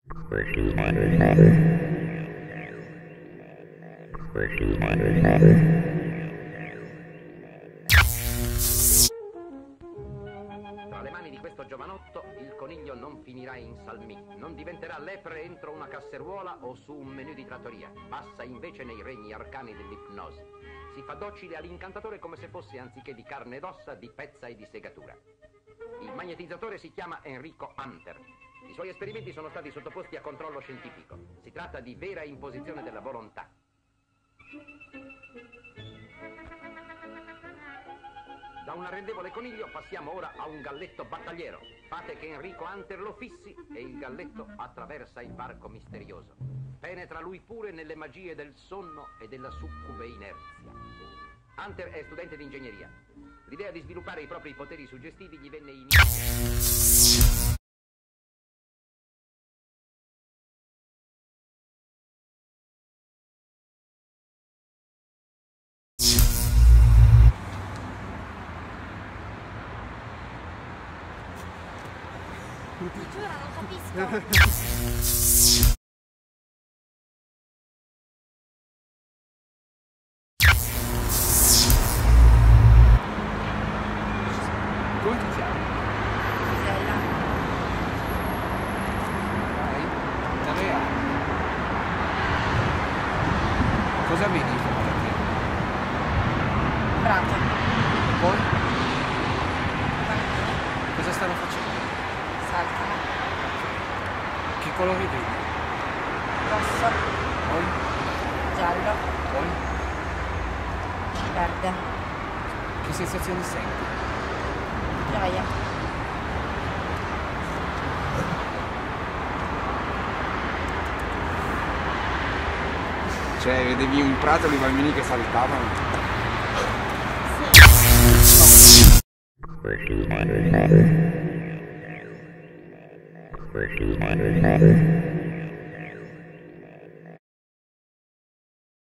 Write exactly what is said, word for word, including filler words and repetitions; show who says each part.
Speaker 1: Tra le mani di questo giovanotto il coniglio non finirà in salmì, non diventerà lepre entro una casseruola o su un menù di trattoria, passa invece nei regni arcani dell'ipnosi. Si fa docile all'incantatore come se fosse, anziché di carne ed ossa, di pezza e di segatura. Il magnetizzatore si chiama Enrico Hunter. I suoi esperimenti sono stati sottoposti a controllo scientifico. Si tratta di vera imposizione della volontà. Da un arrendevole coniglio passiamo ora a un galletto battagliero. Fate che Enrico Hunter lo fissi e il galletto attraversa il varco misterioso. Penetra lui pure nelle magie del sonno e della succube inerzia. Hunter è studente di ingegneria. L'idea di sviluppare i propri poteri suggestivi gli venne in...
Speaker 2: Giuro, non capisco.
Speaker 3: Come ti chiami?
Speaker 2: Gisella.
Speaker 3: Dai, Andrea. Cosa vedi in front a te?
Speaker 2: Prato.
Speaker 3: Poi?
Speaker 2: Bambini.
Speaker 3: Cosa stanno facendo?
Speaker 2: Saltano.
Speaker 3: Che colori vedi?
Speaker 2: Rosso.
Speaker 3: Poi?
Speaker 2: Giallo.
Speaker 3: Poi?
Speaker 2: Verde.
Speaker 3: Che sensazioni senti?
Speaker 2: Gioia.
Speaker 3: Cioè, vedevi un prato di bambini che saltavano?
Speaker 2: Sì.